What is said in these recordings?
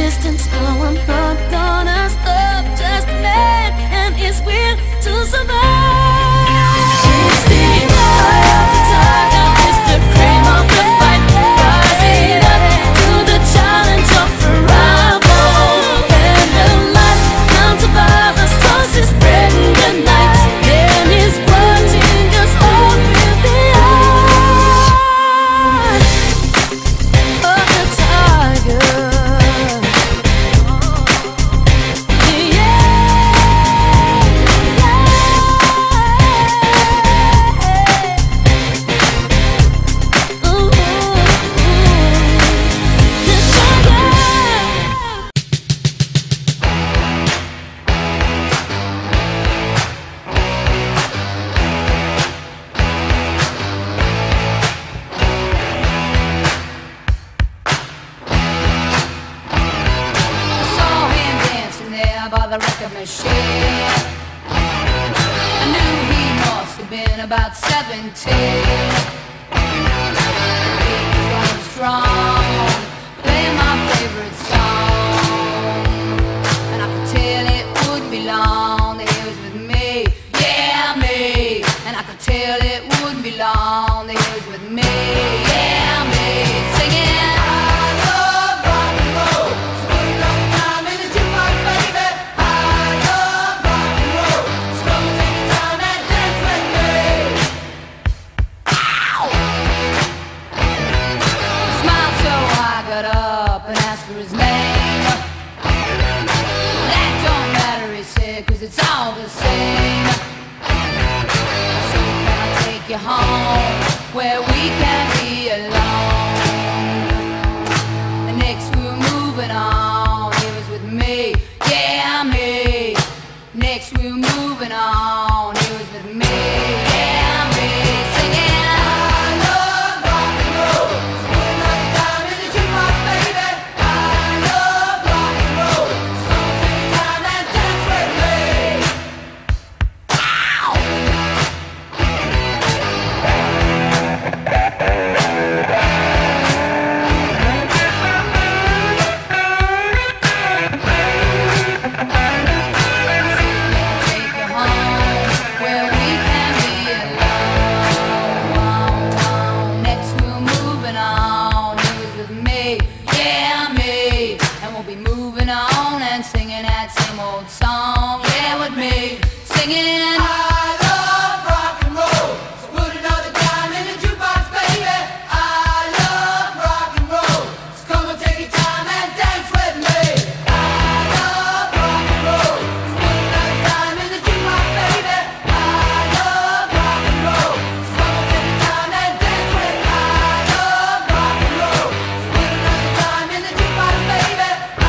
distance. No, I'm not gonna stop. Just a man and his will to survive. It's the eye of the tiger, it's the cream of the fight. Rising up to the challenge of survival. And the light comes of violence, toss is spreading the night. And he's watching us all with the eye of the tiger. By the record machine, I knew he must have been about 17. He was going strong, playing my favorite song, and I could tell it wouldn't be long that he was with me, yeah me. And I could tell it wouldn't be long that he was with me, yeah me. Singing up and asked for his name. That don't matter, he said, 'cause it's all the same. So can I take you home where we can be alone? And next we were moving on, he was with me, yeah me. Next we were moving on, he was with me, yeah me. Singing singing that same old song, yeah, with me, singing. I love rock and roll, so put another dime in the jukebox, baby. I love rock and roll, so come and take your time and dance with me. I love rock and roll, so put another dime in the jukebox, baby. I love rock and roll, so come and take your time and dance with me. I love rock and roll, so put another dime in the jukebox, baby.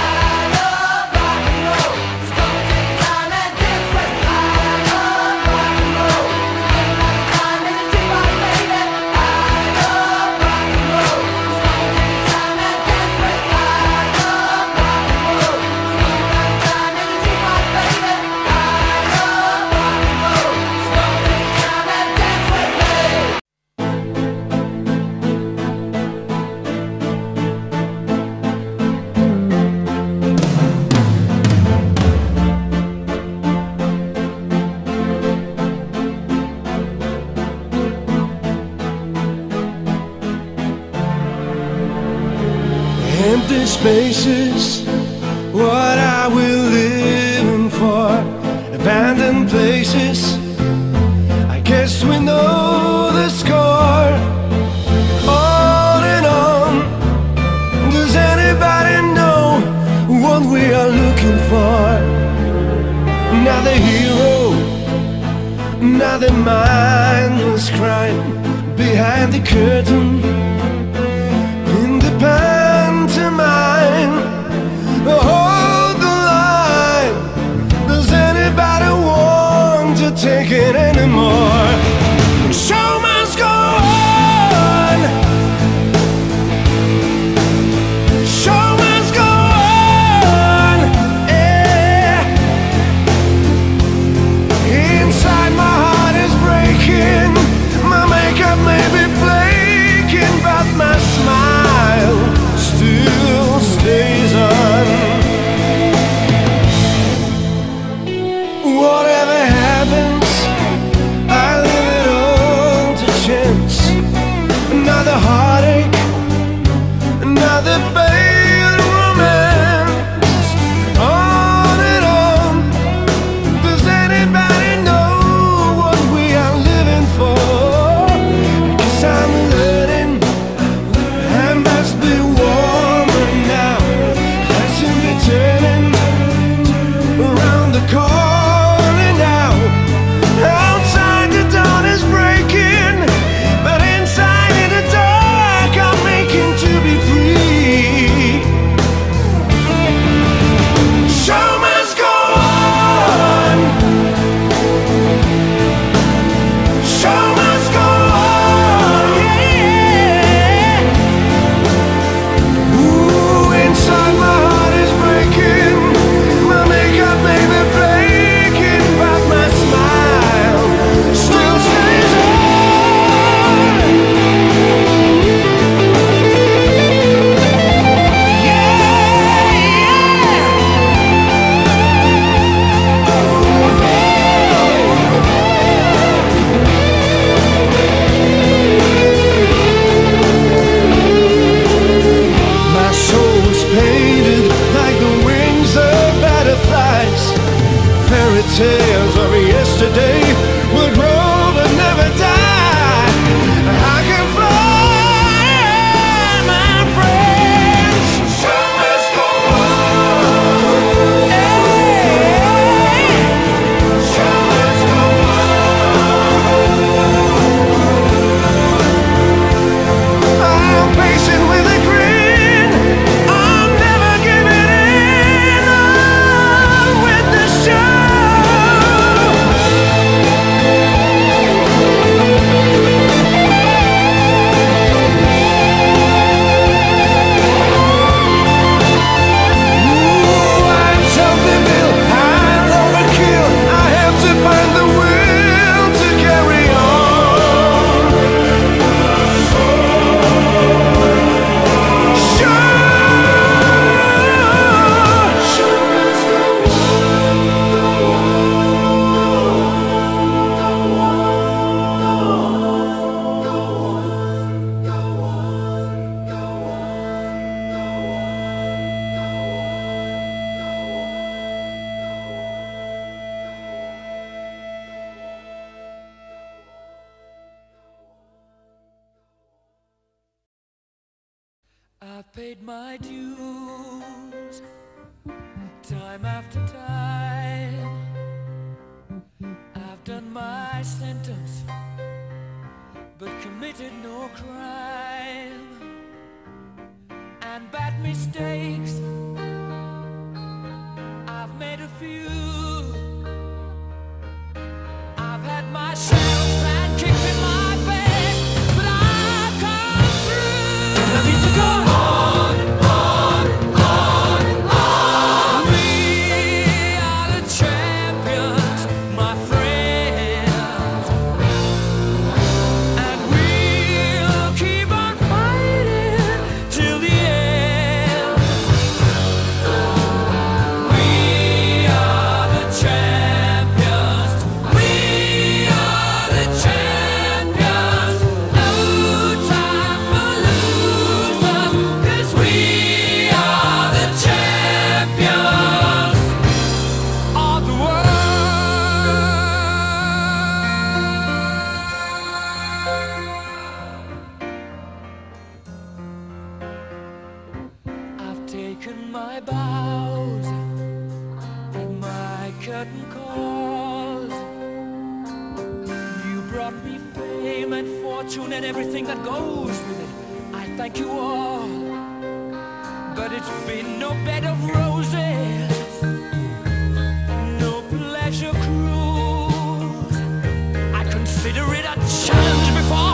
Empty spaces, what are we living for? Abandoned places, I guess we know the score. On and on, does anybody know what we are looking for? Another hero, another mindless crime behind the curtain. In the pantomime, hold the line. Does anybody want to take it anymore? Show must go on. Show must go on. Yeah. Inside my heart is breaking. My makeup may be flaking, but about the failed romance. On and on. Does anybody know what we are living for? 'Cause I'm learning I must be warmer now. I should be turning around the corner now. Outside the dawn is breaking, but inside in the dark I'm making to be free. Show must go on. Show must go on. Yeah. Ooh, inside my heart is breaking. My makeup may be flaking, but my smile still stays on. My soul was painted like the wings of butterflies. Fairy tales of yesterday will grow but never die. I can fly, my friends. Show must go on. Hey. Show must go on. I'm facing with a grin. I'm never giving in. On with the show. Ooh, I'm something Bill. I'm overkill. I have to find the will to carry on. I've paid my dues time after time. I've done my sentence but committed no crime. And bad mistakes I've made a few. I've had my shells and kicks in my face, but I've come through. I need to go on, on, on, on. We are the champions, my friends, and we'll keep on fighting till the end. We are the champions. We are the champions. No time for losers, 'cause we are the champions of the world. I've taken my bows and my curtain calls. You brought me fame and fortune and everything that goes with it. I thank you all, but it's been no bed of roses, no pleasure cruise. I consider it a challenge before